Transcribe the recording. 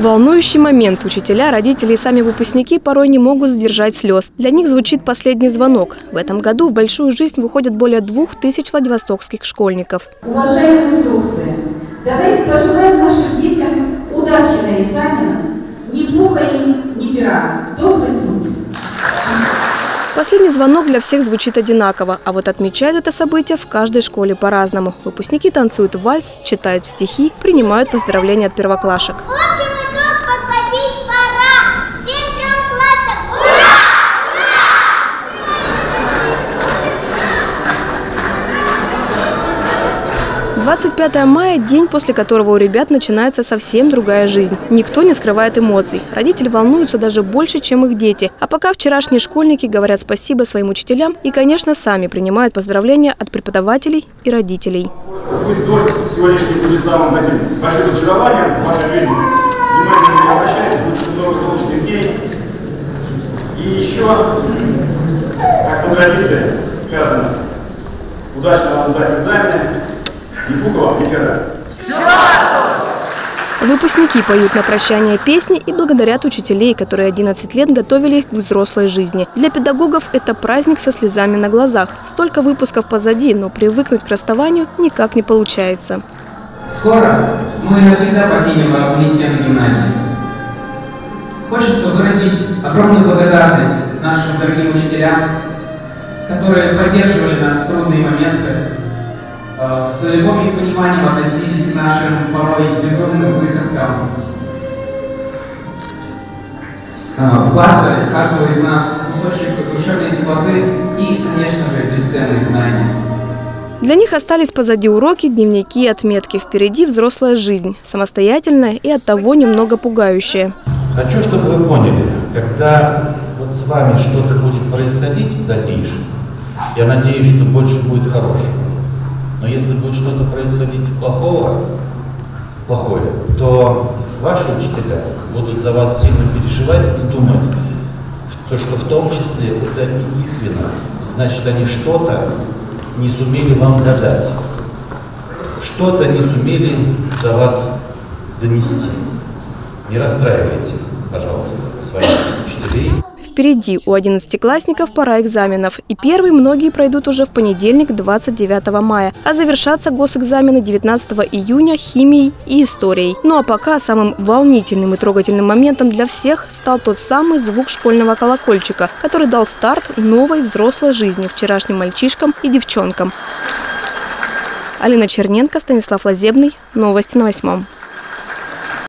Волнующий момент. Учителя, родители и сами выпускники порой не могут сдержать слез. Для них звучит последний звонок. В этом году в большую жизнь выходят более 2000 владивостокских школьников. Уважаемые взрослые, давайте пожелаем нашим детям удачи на экзаменах, ни пуха им, ни пера. Добрый путь! Последний звонок для всех звучит одинаково, а вот отмечают это событие в каждой школе по-разному. Выпускники танцуют вальс, читают стихи, принимают поздравления от первоклашек. 25 мая – день, после которого у ребят начинается совсем другая жизнь. Никто не скрывает эмоций. Родители волнуются даже больше, чем их дети. А пока вчерашние школьники говорят спасибо своим учителям и, конечно, сами принимают поздравления от преподавателей и родителей. Пусть дождь сегодняшний будет самым таким большим разочарованием в вашей жизни. Внимание не обращайте, будет много солнечных дней. И еще, как по традиции сказано, удачно вам сдать экзамены. Выпускники поют на прощание песни и благодарят учителей, которые 11 лет готовили их к взрослой жизни. Для педагогов это праздник со слезами на глазах. Столько выпусков позади, но привыкнуть к расставанию никак не получается. Скоро мы навсегда покинем родные стены гимназии. Хочется выразить огромную благодарность нашим дорогим учителям, которые поддерживали нас в трудные моменты, с любовью и пониманием относились к нашим порой безумным выходкам. Вкладывали в каждого из нас кусочек душевной теплоты и, конечно же, бесценные знания. Для них остались позади уроки, дневники и отметки. Впереди взрослая жизнь, самостоятельная и оттого немного пугающая. Хочу, чтобы вы поняли, когда вот с вами что-то будет происходить в дальнейшем, я надеюсь, что больше будет хорошего. Но если будет что-то происходить плохое, то ваши учителя будут за вас сильно переживать и думать, что в том числе это и их вина. Значит, они что-то не сумели вам додать, что-то не сумели до вас донести. Не расстраивайте, пожалуйста, своих учителей. Впереди у 11-классников пора экзаменов. И первый многие пройдут уже в понедельник, 29 мая. А завершатся госэкзамены 19 июня химией и историей. Ну а пока самым волнительным и трогательным моментом для всех стал тот самый звук школьного колокольчика, который дал старт новой взрослой жизни вчерашним мальчишкам и девчонкам. Алина Черненко, Станислав Лазебный. Новости на 8.